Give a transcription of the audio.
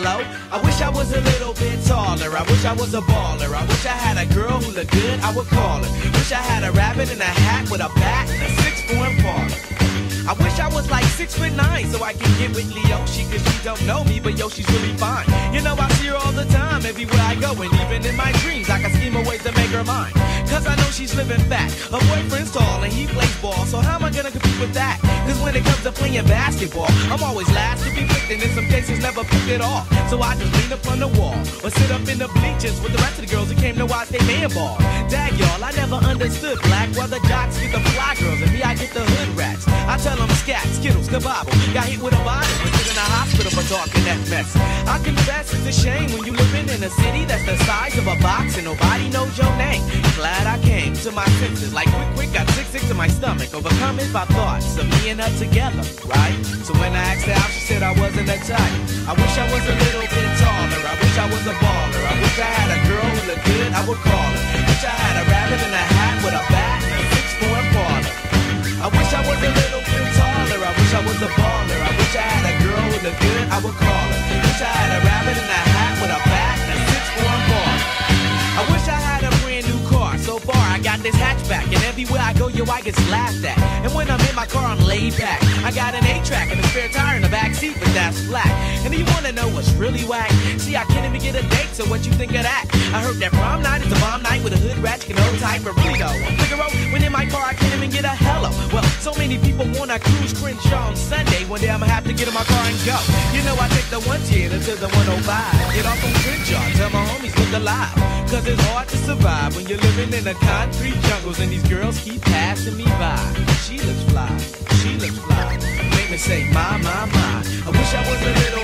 Hello? I wish I was a little bit taller. I wish I was a baller. I wish I had a girl who looked good, I would call her. Wish I had a rabbit in a hat with a bat and a 6'4" parlor. I wish I was like 6'9" so I can get with Leoshi, cause she don't know me, but yo, she's really fine. You know, I see her all the time, everywhere I go, and even in my dreams, I can scheme a way to make her mine. Cause I know she's living fat, her boyfriend's tall, and he plays ball, so how am I gonna compete with that? Cause when it comes to playing basketball, I'm always last to be picked, and in some cases never picked at all. So I just lean up on the wall, or sit up in the bleachers with the rest of the girls who came to watch they man ball. Dag y'all, I never understood black, why the jocks get the fly girls, and me I get the hood rats. I tell them scat, skittles, kabobble. Got hit with a bottle and put in a hospital for talking that mess. I confess it's a shame when you living in a city that's the size of a box and nobody knows your name. Glad I came to my senses, like quick, got sick to my stomach, overcome it by thoughts of me and her together, right? So when I asked her out, she said I wasn't a type. I wish I was a little bit taller. I wish I was a baller. I wish I had a girl who looked good, I would call her. Wish I had a rabbit in a hat with a bat and a 6'4" parlor. I wish I was a little bit taller. I wish I was a baller. I wish I had a girl who looked good, I would call her. Wish I had a rabbit in a hat with a bat and a 6'4" parlor. I wish I had a brand new car. So far I got this hatchback, and everywhere I go, yo, I get laughed at. And when I'm in my car, I'm laid back. I got an 8-track and a spare tire in the back seat, but that's flat. And you wanna know what's really whack? See, I can't even get a date, so what you think of that? I heard that prom night is a bomb night with a hood rat, you know, type of burrito. Figaro, when in my car, I can't even get a hello. Well, so many people wanna cruise Crenshaw on Sunday. One day I'ma have to get in my car and go. You know, I take the 110 to the 105. Get off on Crenshaw, tell my homies look alive. Cause it's hard to survive when you're living in the concrete jungles and these girls keep passing me by. She looks fly, she looks fly. Make me say, my. I wish I was a little